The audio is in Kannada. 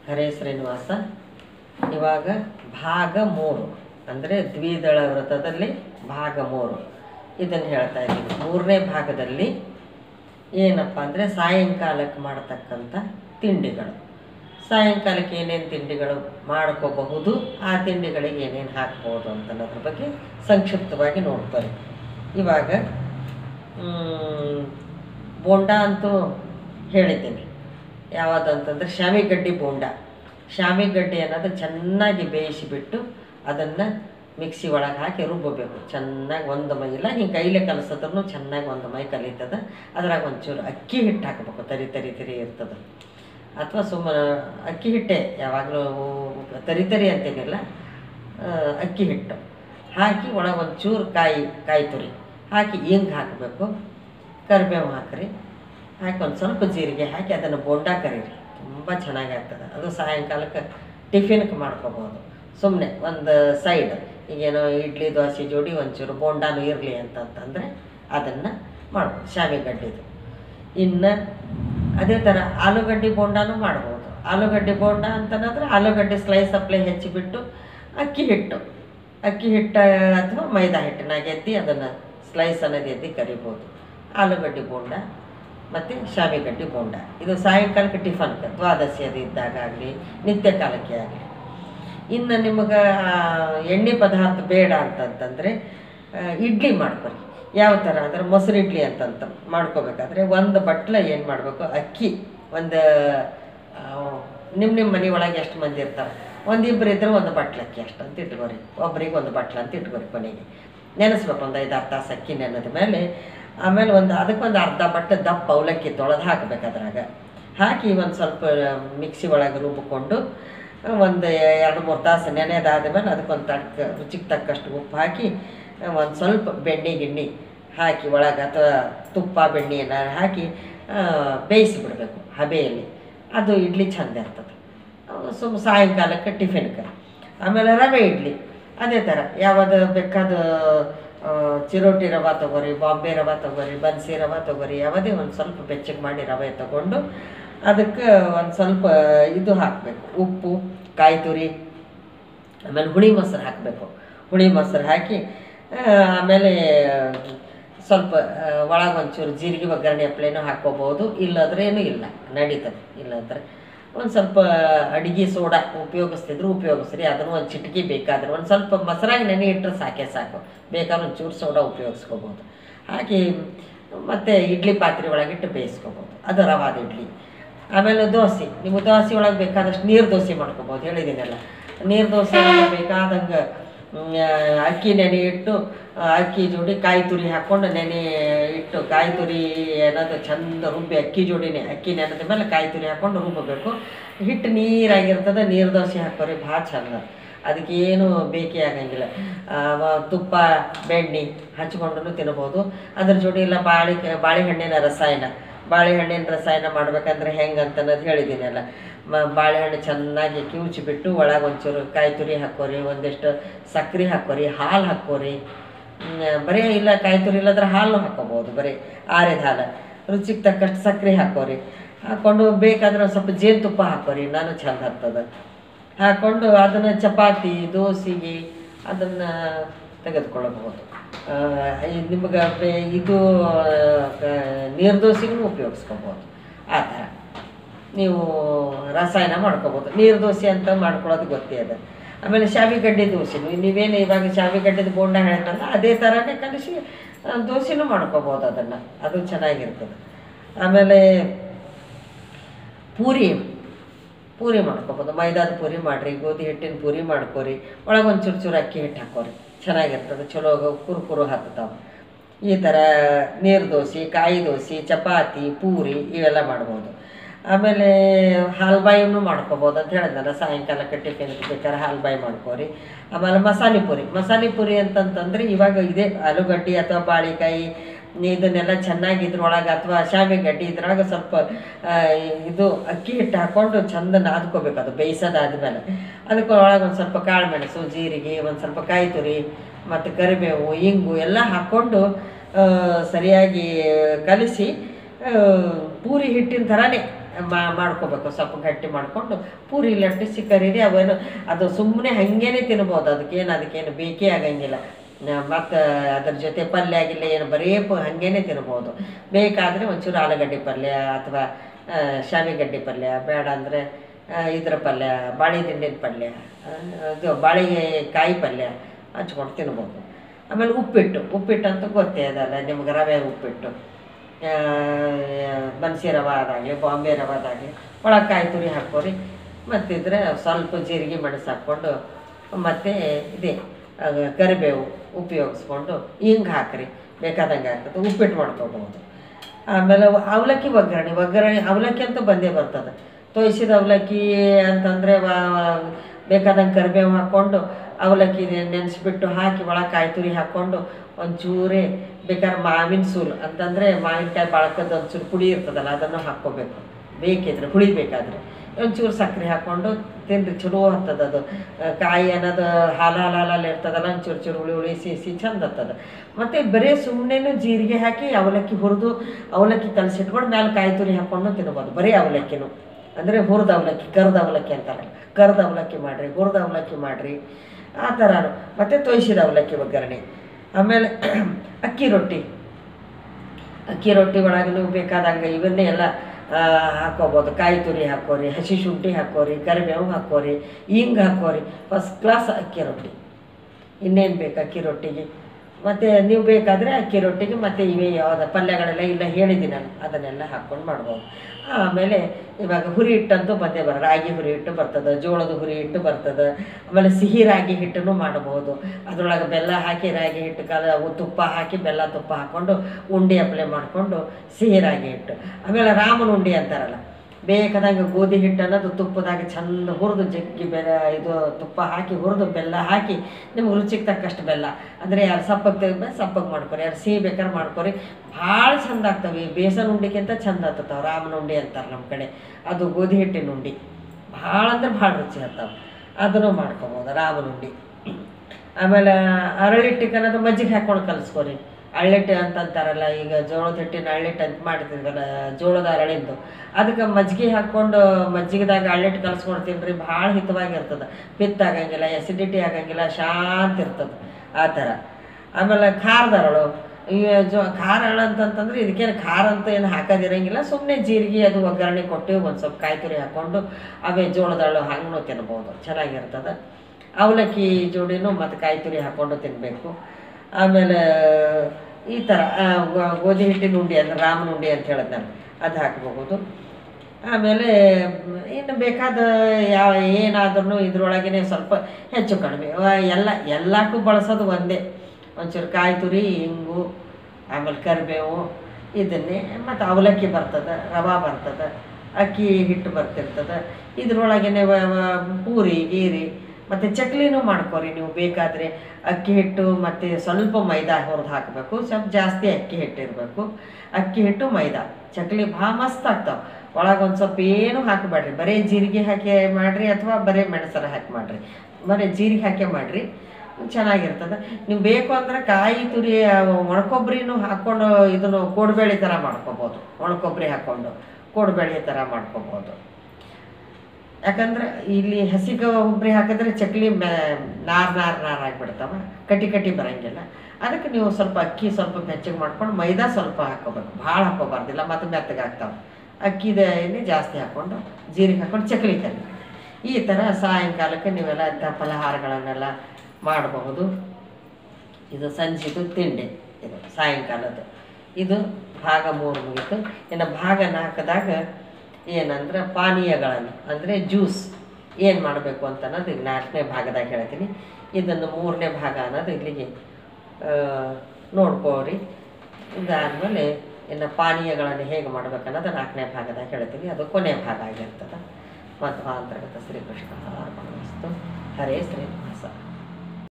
ಹರೇ ಶ್ರೀನಿವಾಸ. ಇವಾಗ ಭಾಗ 3 ಅಂದರೆ ದ್ವಿದಳ ವ್ರತದಲ್ಲಿ ಭಾಗ 3 ಇದನ್ನು ಹೇಳ್ತಾ ಇದ್ದೀವಿ. 3ನೇ ಭಾಗದಲ್ಲಿ ಏನಪ್ಪ ಅಂದರೆ ಸಾಯಂಕಾಲಕ್ಕೆ ಮಾಡತಕ್ಕಂಥ ತಿಂಡಿಗಳು. ಸಾಯಂಕಾಲಕ್ಕೆ ಏನೇನು ತಿಂಡಿಗಳು ಮಾಡ್ಕೋಬಹುದು, ಆ ತಿಂಡಿಗಳಿಗೆ ಏನೇನು ಹಾಕ್ಬೋದು ಅಂತನ್ನೋದ್ರ ಬಗ್ಗೆ ಸಂಕ್ಷಿಪ್ತವಾಗಿ ನೋಡ್ತಾರೆ. ಇವಾಗ ಬೋಂಡ ಅಂತೂ ಹೇಳಿದ್ದೀನಿ. ಯಾವುದಂತಂದ್ರೆ ಶಾಮಿಗಡ್ಡೆ ಬೋಂಡ. ಶಾಮಿಗಡ್ಡೆ ಅನ್ನೋದು ಚೆನ್ನಾಗಿ ಬೇಯಿಸಿಬಿಟ್ಟು ಅದನ್ನು ಮಿಕ್ಸಿ ಒಳಗೆ ಹಾಕಿ ರುಬ್ಬಬೇಕು. ಚೆನ್ನಾಗಿ ಒಂದು ಮೈ ಇಲ್ಲ ಹಿಂಗೆ ಕೈಲೇ ಕಲಸಿದ್ರೂ ಚೆನ್ನಾಗಿ ಒಂದು ಮೈ ಕಲಿತದೆ. ಅದ್ರಾಗ ಒಂಚೂರು ಅಕ್ಕಿ ಹಿಟ್ಟು ಹಾಕಬೇಕು. ತರಿ ತರಿ ತರಿ ಇರ್ತದೆ. ಅಥವಾ ಸುಮ್ಮನೆ ಅಕ್ಕಿ ಹಿಟ್ಟೆ, ಯಾವಾಗಲೂ ತರಿ ತರಿ ಅಂತೇನಿಲ್ಲ, ಅಕ್ಕಿ ಹಿಟ್ಟು ಹಾಕಿ ಒಳಗೆ ಒಂಚೂರು ಕಾಯಿ ತುರಿ ಹಾಕಿ ಹಿಂಗೆ ಹಾಕಬೇಕು. ಕರಿಬೇವು ಹಾಕಿರಿ, ಹಾಕಿ ಒಂದು ಸ್ವಲ್ಪ ಜೀರಿಗೆ ಹಾಕಿ ಅದನ್ನು ಬೋಂಡ ಕರೀರಿ. ತುಂಬ ಚೆನ್ನಾಗಾಗ್ತದೆ. ಅದು ಸಾಯಂಕಾಲಕ್ಕೆ ಟಿಫಿನ್ಗೆ ಮಾಡ್ಕೋಬೋದು. ಸುಮ್ಮನೆ ಒಂದು ಸೈಡ್ ಈಗೇನೋ ಇಡ್ಲಿ ದೋಸೆ ಜೋಡಿ ಒಂಚೂರು ಬೋಂಡಾನು ಇರಲಿ ಅಂತಂತಂದರೆ ಅದನ್ನು ಮಾಡ್ಬೋದು, ಶಾಮಿಗಡ್ಡೆದು. ಇನ್ನು ಅದೇ ಥರ ಆಲೂಗಡ್ಡೆ ಬೋಂಡಾನು ಮಾಡ್ಬೋದು. ಆಲೂಗಡ್ಡೆ ಬೋಂಡ ಅಂತಂದ್ರೆ ಆಲೂಗಡ್ಡೆ ಸ್ಲೈಸ್ ಅಪ್ಲೆ ಹೆಚ್ಚಿಬಿಟ್ಟು ಅಕ್ಕಿ ಹಿಟ್ಟು ಅಥವಾ ಮೈದಾ ಹಿಟ್ಟಿನಾಗ ಎತ್ತಿ ಅದನ್ನು ಸ್ಲೈಸ್ ಅನ್ನೋದು ಎತ್ತಿ ಕರಿಬೋದು. ಆಲೂಗಡ್ಡೆ ಬೋಂಡ ಮತ್ತು ಶಾಮಿಗಡ್ಡೆ ಬೋಂಡ ಇದು ಸಾಯಂಕಾಲಕ್ಕೆ ಟಿಫನ್ಗೆ, ದ್ವಾದಶಿ ಅದು ಇದ್ದಾಗ ಆಗಲಿ, ನಿತ್ಯ ಕಾಲಕ್ಕೆ ಆಗಲಿ. ಇನ್ನು ನಿಮಗೆ ಎಣ್ಣೆ ಪದಾರ್ಥ ಬೇಡ ಅಂತಂತಂದರೆ ಇಡ್ಲಿ ಮಾಡ್ಕೊರಿ. ಯಾವ ಥರ ಅಂದರೆ ಮೊಸರು ಇಡ್ಲಿ ಅಂತಂತ ಮಾಡ್ಕೋಬೇಕಾದ್ರೆ ಒಂದು ಬಟ್ಲ ಏನು ಮಾಡಬೇಕು, ಅಕ್ಕಿ ಒಂದು ನಿಮ್ಮ ಮನೆ ಒಳಗೆ ಎಷ್ಟು ಮಂದಿ ಇರ್ತಾರೆ, ಒಂದಿಬ್ಬರು ಇದ್ದರೆ ಒಂದು ಬಟ್ಲ ಅಕ್ಕಿ ಅಷ್ಟು ಅಂತ ಇಟ್ಕೊರಿ. ಒಬ್ರಿಗೆ ಒಂದು ಬಟ್ಲ ಅಂತ ಇಟ್ಕೊರಿ. ಕೊನೆಗೆ ನೆನೆಸ್ಬೇಕು ಒಂದು 5-6 ತಾಸು ಅಕ್ಕಿ ನೆನೆದ ಮೇಲೆ. ಆಮೇಲೆ ಅದಕ್ಕೊಂದು ಅರ್ಧ ಬಟ್ಟೆ ದಪ್ಪ ಅವಲಕ್ಕಿ ತೊಳೆದು ಹಾಕಬೇಕು. ಅದ್ರಾಗ ಹಾಕಿ ಒಂದು ಸ್ವಲ್ಪ ಮಿಕ್ಸಿ ಒಳಗೆ ರುಬ್ಬಿಕೊಂಡು ಒಂದು 2-3 ತಾಸು ನೆನೆದಾದ ಮೇಲೆ ಅದಕ್ಕೊಂದು ರುಚಿಗೆ ತಕ್ಕಷ್ಟು ಉಪ್ಪು ಹಾಕಿ ಒಂದು ಸ್ವಲ್ಪ ಬೆಣ್ಣೆ ಹಾಕಿ ಒಳಗೆ ಅಥವಾ ತುಪ್ಪ ಬೆಣ್ಣೆ ಏನಾರು ಹಾಕಿ ಬೇಯಿಸಿಬಿಡ್ಬೇಕು ಹಬೆಯಲ್ಲಿ. ಅದು ಇಡ್ಲಿ ಚೆಂದ ಇರ್ತದೆ. ಸಾಯಂಕಾಲಕ್ಕೆ ಟಿಫಿನ್ಗೆ. ಆಮೇಲೆ ರವೆ ಇಡ್ಲಿ ಅದೇ ಥರ ಯಾವುದು ಬೇಕಾದ ಚಿರೋಟಿ ರವೆ ತೊಗೊರಿ, ಬಾಂಬೆ ರವೆ ತೊಗೊರಿ, ಬನ್ಸಿ ರವೆ ತೊಗೊರಿ, ಯಾವುದೇ ಒಂದು ಸ್ವಲ್ಪ ಬೆಚ್ಚಗೆ ಮಾಡಿ ರವೆ ತೊಗೊಂಡು ಅದಕ್ಕೆ ಒಂದು ಸ್ವಲ್ಪ ಇದು ಹಾಕಬೇಕು, ಉಪ್ಪು, ಕಾಯಿ ತುರಿ, ಆಮೇಲೆ ಹುಳಿ ಮೊಸರು ಹಾಕಬೇಕು. ಹುಳಿ ಮೊಸರು ಹಾಕಿ ಆಮೇಲೆ ಸ್ವಲ್ಪ ಒಳಗೆ ಒಂಚೂರು ಜೀರಿಗೆ ಒಗ್ಗರಣೆ ಹಪ್ಳೇನೂ ಹಾಕ್ಕೋಬೋದು. ಇಲ್ಲದ್ರೇನು ಇಲ್ಲ, ನಡೀತದೆ. ಇಲ್ಲಂದ್ರೆ ಒಂದು ಸ್ವಲ್ಪ ಅಡುಗೆ ಸೋಡಾ ಉಪಯೋಗಿಸ್ತಿದ್ರು ಉಪಯೋಗಿಸ್ರಿ. ಅದನ್ನು ಒಂದು ಚಿಟಿಕೆ ಬೇಕಾದ್ರೆ ಒಂದು ಸ್ವಲ್ಪ ಮೊಸರಾಗಿ ನೆನೆ ಇಟ್ಟರೆ ಸಾಕು. ಬೇಕಾದ್ರೆ ಒಂದು ಚೂರು ಸೋಡಾ ಉಪಯೋಗಿಸ್ಕೋಬೋದು. ಹಾಕಿ ಮತ್ತು ಇಡ್ಲಿ ಪಾತ್ರೆ ಒಳಗಿಟ್ಟು ಬೇಯಿಸ್ಕೋಬೋದು. ಅದು ರವಾದ ಇಡ್ಲಿ. ಆಮೇಲೆ ದೋಸೆ, ನೀವು ದೋಸೆ ಒಳಗೆ ಬೇಕಾದಷ್ಟು ನೀರು ದೋಸೆ ಮಾಡ್ಕೋಬೋದು. ಹೇಳಿದ್ದೀನಲ್ಲ, ನೀರು ದೋಸೆ ಬೇಕಾದಂಗೆ ಅಕ್ಕಿ ನೆನೆ ಇಟ್ಟು ಅಕ್ಕಿ ಜೋಡಿ ಕಾಯಿ ತುರಿ ಹಾಕ್ಕೊಂಡು ನೆನೆ ಇಟ್ಟು ಕಾಯಿ ತುರಿ ಅನ್ನೋದು ಚಂದ ರುಬ್ಬಿ ಅಕ್ಕಿ ಜೋಡಿನೇ ಅಕ್ಕಿ ನೆನೆದ ಮೇಲೆ ಕಾಯಿ ತುರಿ ಹಾಕ್ಕೊಂಡು ರುಬ್ಬಬೇಕು. ಹಿಟ್ಟು ನೀರಾಗಿರ್ತದೆ. ನೀರು ದೋಸೆ ಹಾಕೋರಿ, ಭಾಳ ಚಂದ. ಅದಕ್ಕೇನು ಬೇಕೇ ಆಗಂಗಿಲ್ಲ. ತುಪ್ಪ ಬೆಣ್ಣೆ ಹಚ್ಕೊಂಡು ತಿನ್ಬೋದು. ಅದ್ರ ಜೋಡಿ ಇಲ್ಲ ಬಾಳೆಹಣ್ಣಿನ ರಸಾಯನ ಮಾಡ್ಬೇಕಂದ್ರೆ ಹೆಂಗೆ ಅಂತನ್ನೋದು ಹೇಳಿದ್ದೀನಲ್ಲ. ಬಾಳೆಹಣ್ಣು ಚೆನ್ನಾಗಿ ಕಿವುಚಿಬಿಟ್ಟು ಒಳಗೆ ಒಂಚೂರು ಕಾಯಿ ತುರಿ ಹಾಕೋರಿ, ಒಂದಿಷ್ಟು ಸಕ್ಕರೆ ಹಾಕೋರಿ, ಹಾಲು ಹಾಕೋರಿ. ಬರೀ ಇಲ್ಲ ಕಾಯಿ ತುರಿ ಇಲ್ಲದ್ರೆ ಹಾಲು ಹಾಕೋಬೋದು. ಬರೀ ಆರಿದ ಹಾಲು, ರುಚಿಗೆ ತಕ್ಕಷ್ಟು ಸಕ್ಕರೆ ಹಾಕೋರಿ. ಹಾಕ್ಕೊಂಡು ಬೇಕಾದ್ರೆ ಸ್ವಲ್ಪ ಜೇನುತುಪ್ಪ ಹಾಕೋರಿ, ನಾನು ಚಂದ ಆಗ್ತದೆ. ಹಾಕ್ಕೊಂಡು ಅದನ್ನು ಚಪಾತಿ ದೋಸೆಗೆ ಅದನ್ನು ತೆಗೆದುಕೊಳ್ಳಬಹುದು. ನಿಮಗೆ ಇದು ನೀರು ದೋಸೆಗೂ ಉಪಯೋಗಿಸ್ಕೋಬೋದು. ಆ ಥರ ನೀವು ರಸಾಯನ ಮಾಡ್ಕೋಬೋದು. ನೀರು ದೋಸೆ ಅಂತ ಮಾಡ್ಕೊಳ್ಳೋದು ಗೊತ್ತೇ ಅದ. ಆಮೇಲೆ ಶಾವಿಗಡ್ಡೆ ದೋಸೆ ನೀವೇನು ಇವಾಗ ಶಾವಿಗಡ್ಡೆದು ಬೋಂಡ ಹೇಳ್ತಲ್ಲ, ಅದೇ ಥರನೇ ಕಲಿಸಿ ದೋಸೆನೂ ಮಾಡ್ಕೋಬೋದು. ಅದನ್ನು ಅದು ಚೆನ್ನಾಗಿರ್ತದೆ. ಆಮೇಲೆ ಪೂರಿ ಮಾಡ್ಕೋಬೋದು. ಮೈದಾದ ಪೂರಿ ಮಾಡಿರಿ, ಗೋಧಿ ಹಿಟ್ಟಿನ ಪೂರಿ ಮಾಡ್ಕೋರಿ. ಒಳಗೆ ಒಂದು ಚೂರು ಅಕ್ಕಿ ಹಿಟ್ಟು ಹಾಕೋರಿ, ಚೆನ್ನಾಗಿರ್ತದೆ. ಚಲೋ ಕುರುಕುರು ಹತ್ತತಾವೆ. ಈ ಥರ ನೀರು ದೋಸೆ, ಕಾಯಿ ದೋಸೆ, ಚಪಾತಿ, ಪೂರಿ ಇವೆಲ್ಲ ಮಾಡ್ಬೋದು. ಆಮೇಲೆ ಹಾಲ್ಬಾಯಿನೂ ಮಾಡ್ಕೋಬೋದು ಅಂತ ಹೇಳಿದ್ನಲ್ಲ. ಸಾಯಂಕಾಲಕ್ಕೆ ಟಿಫಿನ್ಗೆ ಬೇಕಾದ್ರೆ ಹಾಲ್ಬಾಯಿ ಮಾಡ್ಕೋರಿ. ಆಮೇಲೆ ಮಸಾಲೆ ಪೂರಿ ಅಂತಂತಂದರೆ ಇವಾಗ ಇದೆ ಆಲೂಗಡ್ಡೆ ಅಥವಾ ಬಾಳೆಕಾಯಿ ಇದನ್ನೆಲ್ಲ ಚೆನ್ನಾಗಿ ಇದ್ರೊಳಗೆ ಅಥವಾ ಶಾವಿಗಡ್ಡೆ ಇದ್ರೊಳಗೆ ಸ್ವಲ್ಪ ಇದು ಅಕ್ಕಿ ಹಿಟ್ಟು ಹಾಕ್ಕೊಂಡು ಚಂದ ನಾದ್ಕೋಬೇಕು. ಅದು ಬೇಯಿಸೋದಾದ್ಮೇಲೆ ಅದಕ್ಕೆ ಒಳಗೆ ಒಂದು ಸ್ವಲ್ಪ ಕಾಳು ಮೆಣಸು, ಜೀರಿಗೆ, ಒಂದು ಸ್ವಲ್ಪ ಕಾಯಿ ತುರಿ ಮತ್ತು ಕರಿಬೇವು, ಇಂಗು ಎಲ್ಲ ಹಾಕ್ಕೊಂಡು ಸರಿಯಾಗಿ ಕಲಿಸಿ ಪೂರಿ ಹಿಟ್ಟಿನ ಥರನೇ ಮಾಡ್ಕೋಬೇಕು. ಸ್ವಲ್ಪ ಗಟ್ಟಿ ಮಾಡಿಕೊಂಡು ಪೂರಿ ಲಟ್ಟಿಸಿ ಕರೀರಿ. ಅವೇನು ಅದು ಸುಮ್ಮನೆ ಹಾಗೇನೆ ತಿನ್ಬೋದು, ಅದಕ್ಕೇನು ಬೇಕೇ ಆಗಂಗಿಲ್ಲ. ಮತ್ತು ಅದ್ರ ಜೊತೆ ಪಲ್ಯ ಆಗಿಲ್ಲ ಏನು, ಬರೀ ಹಾಗೇನೆ ತಿನ್ಬೋದು. ಬೇಕಾದರೆ ಒಂಚೂರು ಆಲೂಗಡ್ಡೆ ಪಲ್ಯ ಅಥವಾ ಶಾವಿಗಡ್ಡೆ ಪಲ್ಯ, ಬೇಡ ಅಂದರೆ ಇದ್ರ ಪಲ್ಯ, ಬಾಳೆ ದಿಂಡಿನ ಪಲ್ಯ, ಇದು ಬಾಳೆಕಾಯಿ ಪಲ್ಯ ಹಚ್ಕೊಂಡು ತಿನ್ಬೋದು. ಆಮೇಲೆ ಉಪ್ಪಿಟ್ಟು ಅಂತೂ ಗೊತ್ತೇ ಅದಲ್ಲ ನಿಮ್ಗೆ, ರವೆ ಉಪ್ಪಿಟ್ಟು, ಬನ್ಸಿ ರವೆ ಅದಾಗಲಿ ಬಾಂಬೆ ರವೆ ಅದಾಗಲಿ ಒಳಗೆ ಕಾಯಿ ತುರಿ ಹಾಕೋರಿ. ಮತ್ತಿದ್ರೆ ಸ್ವಲ್ಪ ಜೀರಿಗೆ ಮೆಣಸು ಹಾಕ್ಕೊಂಡು ಮತ್ತು ಇದೇ ಕರಿಬೇವು ಉಪಯೋಗಿಸ್ಕೊಂಡು ಹಿಂಗೆ ಹಾಕ್ರಿ, ಬೇಕಾದಂಗೆ ಆಗ್ತದೆ. ಉಪ್ಪಿಟ್ಟು ಮಾಡ್ಕೊಬೋದು. ಆಮೇಲೆ ಅವಲಕ್ಕಿ ಒಗ್ಗರಣೆ ಅವಲಕ್ಕಿ ಅಂತೂ ಬಂದೇ ಬರ್ತದೆ. ತೋಯಿಸಿದ ಅವಲಕ್ಕಿ ಅಂತಂದರೆ ಬೇಕಾದಂಗೆ ಕರಿಬೇವು ಹಾಕ್ಕೊಂಡು ಅವಲಕ್ಕಿ ನೆನೆಸ್ಬಿಟ್ಟು ಹಾಕಿ ಒಳಗೆ ಕಾಯಿ ತುರಿ ಹಾಕ್ಕೊಂಡು ಒಂಚೂರೇ ಬೇಕಾದ್ರೆ ಮಾವಿನ ಸೂಲು ಅಂತಂದರೆ ಮಾವಿನಕಾಯಿ ಬಾಳ್ಕದ ಒಂಚೂರು ಪುಡಿ ಇರ್ತದಲ್ಲ ಅದನ್ನು ಹಾಕ್ಕೋಬೇಕು. ಬೇಕಿದ್ರೆ ಹುಳಿ ಬೇಕಾದರೆ ಒಂಚೂರು ಸಕ್ಕರೆ ಹಾಕ್ಕೊಂಡು ತಿನ್ರಿ, ಚಲೋ ಹತ್ತದ. ಅದು ಕಾಯಿ ಅನ್ನೋದು ಹಾಲಲ್ಲಿ ಇರ್ತದಲ್ಲ, ಒಂಚೂರು ಹುಳಿ ಸಿಹಿ ಚಂದ ಹತ್ತದ. ಮತ್ತು ಬರೀ ಸುಮ್ಮನೆ ಜೀರಿಗೆ ಹಾಕಿ ಅವಲಕ್ಕಿ ಹುರಿದು ಅವಲಕ್ಕಿ ಕಲಸಿಟ್ಕೊಂಡು ಮೇಲೆ ಕಾಯಿ ತುರಿ ಹಾಕ್ಕೊಂಡು ತಿನ್ಬೋದು. ಬರೀ ಅವಲಕ್ಕಿನೂ ಅಂದರೆ ಹುರಿದ ಅವಲಕ್ಕಿ, ಕರ್ದ ಅವಲಕ್ಕಿ ಅಂತಾರಲ್ಲ, ಕರ್ದ ಅವಲಕ್ಕಿ ಮಾಡಿರಿ, ಹುರಿದ ಅವಲಕ್ಕಿ ಮಾಡಿರಿ, ಆ ಥರನೂ. ಮತ್ತು ತೋಯಿಸಿದ ಅವಲಕ್ಕಿ ಒಗ್ಗರಣೆ. ಆಮೇಲೆ ಅಕ್ಕಿ ರೊಟ್ಟಿ ಒಳಗೆ ನೀವು ಬೇಕಾದಂಗೆ ಇವನ್ನೇ ಎಲ್ಲ ಹಾಕ್ಕೋಬೋದು. ಕಾಯಿ ತುರಿ ಹಾಕೋರಿ, ಹಸಿ ಶುಂಠಿ ಹಾಕೋರಿ, ಕರಿಬೇವು ಹಾಕೋರಿ, ಹಿಂಗೆ ಹಾಕೋರಿ. ಫಸ್ಟ್ ಕ್ಲಾಸ್ ಅಕ್ಕಿ ರೊಟ್ಟಿ. ಇನ್ನೇನು ಬೇಕು ಅಕ್ಕಿ ರೊಟ್ಟಿಗೆ? ಮತ್ತು ನೀವು ಬೇಕಾದರೆ ಅಕ್ಕಿ ರೊಟ್ಟಿಗೆ ಮತ್ತು ಇವೇ ಯಾವ್ದು ಪಲ್ಯಗಳೆಲ್ಲ ಇಲ್ಲ ಹೇಳಿದ್ದೀನಲ್ಲ ಅದನ್ನೆಲ್ಲ ಹಾಕ್ಕೊಂಡು ಮಾಡ್ಬೋದು. ಆಮೇಲೆ ಇವಾಗ ಹುರಿ ಹಿಟ್ಟಂತೂ ಬಂದೇ ರಾಗಿ ಹುರಿ ಹಿಟ್ಟು ಬರ್ತದೆ, ಜೋಳದ ಹುರಿ ಹಿಟ್ಟು ಬರ್ತದೆ. ಆಮೇಲೆ ಸಿಹಿ ರಾಗಿ ಹಿಟ್ಟನ್ನು ಮಾಡ್ಬೋದು. ಅದರೊಳಗೆ ಬೆಲ್ಲ ಹಾಕಿ ರಾಗಿ ಹಿಟ್ಟು ತುಪ್ಪ ಹಾಕಿ ತುಪ್ಪ ಹಾಕ್ಕೊಂಡು ಉಂಡೆ ಅಪ್ಲೈ ಮಾಡಿಕೊಂಡು ಸಿಹಿ ರಾಗಿ ಹಿಟ್ಟು. ಆಮೇಲೆ ರಾಮನ ಉಂಡೆ ಅಂತಾರಲ್ಲ, ಬೇಕಾದಂಗೆ ಗೋಧಿ ಹಿಟ್ಟು ಅನ್ನೋದು ತುಪ್ಪದಾಗ ಚಂದ ಹುರಿದು ಜಗ್ಗಿ ಇದು ತುಪ್ಪ ಹಾಕಿ ಹುರಿದು ಬೆಲ್ಲ ಹಾಕಿ ನಿಮ್ಗೆ ರುಚಿಗೆ ತಕ್ಕಷ್ಟು ಬೆಲ್ಲ ಅಂದರೆ ಯಾರು ಸಪ್ಪಗೆ ತೆಗೆದ್ಮೇಲೆ ಸಪ್ಪಗೆ ಮಾಡ್ಕೊರಿ, ಯಾರು ಸಿಹಿ ಬೇಕಾದ್ರೆ ಮಾಡ್ಕೊರಿ. ಭಾಳ ಚಂದ ಆಗ್ತವೆ. ಬೇಸನ್ ಉಂಡಿಗಿಂತ ಚಂದ ಆಗ್ತವೆ. ರಾಮನ ಉಂಡೆ ಅಂತಾರೆ ನಮ್ಮ ಕಡೆ, ಅದು ಗೋಧಿ ಹಿಟ್ಟಿನ ಉಂಡೆ. ಭಾಳ ಅಂದ್ರೆ ಭಾಳ ರುಚಿ ಆಗ್ತಾವೆ. ಅದನ್ನು ಮಾಡ್ಕೊಬೋದು ರಾಮನ ಉಂಡೆ. ಆಮೇಲೆ ಅರಳಿಟ್ಟಿಗೆ ಅನ್ನೋದು ಮಜ್ಜಿಗೆ ಹಾಕ್ಕೊಂಡು ಕಲಿಸ್ಕೊರಿ. ಅಳ್ಳಿಟ್ಟು ಅಂತಂತಾರಲ್ಲ, ಈಗ ಜೋಳದ ಹಿಟ್ಟಿನ ಅಳ್ಳಿಟ್ಟು ಅಂತ ಮಾಡ್ತಿದ್ವಲ್ಲ, ಜೋಳದ ಅರಳಿಂದು, ಅದಕ್ಕೆ ಮಜ್ಜಿಗೆ ಹಾಕ್ಕೊಂಡು ಮಜ್ಜಿಗೆದಾಗ ಅಳ್ಳಿಟ್ಟು ಕಲಿಸ್ಕೊಡ್ತೀನಿ ರೀ. ಭಾಳ ಹಿತವಾಗಿರ್ತದೆ, ಪಿತ್ತ ಆಗಂಗಿಲ್ಲ, ಎಸಿಡಿಟಿ ಆಗಂಗಿಲ್ಲ, ಶಾಂತಿ ಇರ್ತದೆ ಆ ಥರ. ಆಮೇಲೆ ಖಾರದ ಅರಳು, ಈ ಖಾರ ಅರಳು ಅಂತಂತಂದ್ರೆ ಇದಕ್ಕೇನು ಖಾರ ಅಂತ ಏನು ಹಾಕೋದಿರಂಗಿಲ್ಲ. ಸುಮ್ಮನೆ ಜೀರಿಗೆ ಅದು ಒಗ್ಗರಣೆ ಕೊಟ್ಟು ಒಂದು ಸ್ವಲ್ಪ ಕಾಯಿ ತುರಿ ಹಾಕ್ಕೊಂಡು ಅವೇ ಜೋಳದ ಅರಳು ಹಂಗೂ ತಿನ್ಬೋದು, ಚೆನ್ನಾಗಿರ್ತದೆ. ಅವಲಕ್ಕಿ ಜೋಡಿನೂ ಮತ್ತು ಕಾಯಿ ತುರಿ ಹಾಕ್ಕೊಂಡು ತಿನ್ನಬೇಕು. ಆಮೇಲೆ ಈ ಥರ ಗೋಧಿ ಹಿಟ್ಟಿನ ಉಂಡೆ ಅಂದರೆ ರಾಮನ ಉಂಡೆ ಅಂತ ಹೇಳಿದ್ ನಾನು, ಅದು ಹಾಕ್ಬಹುದು. ಆಮೇಲೆ ಇನ್ನು ಬೇಕಾದ ಏನಾದ್ರೂ ಇದ್ರೊಳಗೇ ಸ್ವಲ್ಪ ಹೆಚ್ಚು ಕಡಿಮೆ ಎಲ್ಲಕ್ಕೂ ಬಳಸೋದು ಒಂದೇ. ಒಂಚೂರು ಕಾಯಿ ತುರಿ, ಹಿಂಗು, ಆಮೇಲೆ ಕರಿಬೇವು, ಇದನ್ನೇ. ಮತ್ತು ಅವಲಕ್ಕಿ ಬರ್ತದೆ, ರವೆ ಬರ್ತದೆ, ಅಕ್ಕಿ ಹಿಟ್ಟು ಬರ್ತಿರ್ತದೆ. ಇದ್ರೊಳಗೇ ಪೂರಿ ಗೀರಿ ಮತ್ತು ಚಕ್ಲಿನೂ ಮಾಡ್ಕೊರಿ. ನೀವು ಬೇಕಾದರೆ ಅಕ್ಕಿ ಹಿಟ್ಟು ಮತ್ತು ಸ್ವಲ್ಪ ಮೈದಾ ಹುರಿದು ಹಾಕಬೇಕು. ಸ್ವಲ್ಪ ಜಾಸ್ತಿ ಅಕ್ಕಿ ಹಿಟ್ಟು ಇರಬೇಕು. ಅಕ್ಕಿ ಹಿಟ್ಟು ಮೈದಾ ಚಕ್ಲಿ ಭಾಳ ಮಸ್ತ್ ಆಗ್ತಾವೆ. ಒಳಗೆ ಒಂದು ಸ್ವಲ್ಪ ಏನೂ ಹಾಕಬೇಡ್ರಿ, ಬರೀ ಜೀರಿಗೆ ಹಾಕಿ ಮಾಡಿರಿ ಅಥವಾ ಬರೀ ಮೆಣಸರ ಹಾಕಿ ಮಾಡಿರಿ. ಬರೀ ಜೀರಿಗೆ ಹಾಕಿ ಮಾಡಿರಿ, ಚೆನ್ನಾಗಿರ್ತದೆ. ನೀವು ಬೇಕು ಅಂದ್ರೆ ಕಾಯಿ ತುರಿ ಒಣಕೊಬ್ಬರಿನೂ ಹಾಕ್ಕೊಂಡು ಇದನ್ನು ಕೋಡ್ಬೇಳೆ ಥರ ಮಾಡ್ಕೊಬೋದು. ಒಣಕೊಬ್ಬರಿ ಹಾಕ್ಕೊಂಡು ಕೋಡ್ಬೇಳೆ ಥರ ಮಾಡ್ಕೊಬೋದು. ಯಾಕಂದ್ರೆ ಇಲ್ಲಿ ಹಸಿ ಕೊಬ್ಬರಿ ಹಾಕಿದ್ರೆ ಚಕ್ಲಿ ನಾರು ಆಗಿಬಿಡ್ತಾವೆ, ಕಟ್ಟಿ ಬರೋಂಗಿಲ್ಲ. ಅದಕ್ಕೆ ನೀವು ಸ್ವಲ್ಪ ಅಕ್ಕಿ ಸ್ವಲ್ಪ ಬೆಚ್ಚಗೆ ಮಾಡ್ಕೊಂಡು ಮೈದಾ ಸ್ವಲ್ಪ ಹಾಕ್ಕೋಬೇಕು, ಭಾಳ ಹಾಕ್ಕೋಬಾರ್ದಿಲ್ಲ, ಮತ್ತು ಮೆತ್ತಗೆ ಆಗ್ತಾವೆ. ಅಕ್ಕಿದೇ ಜಾಸ್ತಿ ಹಾಕ್ಕೊಂಡು ಜೀರಿಗೆ ಹಾಕ್ಕೊಂಡು ಚಕ್ಲಿ ಕರಿ. ಈ ಥರ ಸಾಯಂಕಾಲಕ್ಕೆ ನೀವೆಲ್ಲ ಇಂಥ ಫಲಹಾರಗಳನ್ನೆಲ್ಲ ಮಾಡಬಹುದು. ಇದು ಸಂಜೆದು ತಿಂಡಿ, ಇದು ಸಾಯಂಕಾಲದ್ದು. ಇದು ಭಾಗ 3 ಮುಗೀತು. ಇನ್ನು ಭಾಗ 4ದಾಗ ಏನಂದ್ರೆ ಪಾನೀಯಗಳನ್ನು ಅಂದರೆ ಜ್ಯೂಸ್ ಏನು ಮಾಡಬೇಕು ಅಂತ ಅನ್ನೋದು ಈಗ 4ನೇ ಭಾಗದಾಗ ಹೇಳ್ತೀನಿ. ಇದನ್ನು 3ನೇ ಭಾಗ ಅನ್ನೋದು ಇಲ್ಲಿಗೆ ನೋಡ್ಕೋರಿ. ಇದಾದಮೇಲೆ ಇನ್ನು ಪಾನೀಯಗಳನ್ನು ಹೇಗೆ ಮಾಡ್ಬೇಕು ಅನ್ನೋದು 4ನೇ ಭಾಗದಾಗ ಹೇಳ್ತೀನಿ. ಅದು ಕೊನೆಯ ಭಾಗ ಆಗಿರ್ತದೆ. ಮಧ್ವಾಂತರ್ಗತ ಶ್ರೀಕೃಷ್ಣ ಅರ್ಪಣಮಸ್ತು. ಹರೇ ಶ್ರೀನಿವಾಸ.